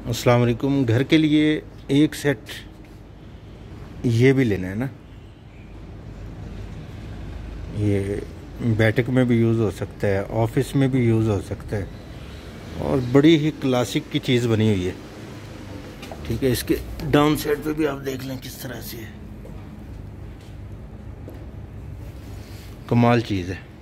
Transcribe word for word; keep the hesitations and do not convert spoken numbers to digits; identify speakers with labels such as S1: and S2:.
S1: अस्सलाम वालेकुम। घर के लिए एक सेट ये भी लेना है ना, ये बैठक में भी यूज़ हो सकता है, ऑफिस में भी यूज़ हो सकता है और बड़ी ही क्लासिक की चीज़ बनी हुई है। ठीक है, इसके डाउन साइड पे भी आप देख लें किस तरह से है, कमाल चीज़ है।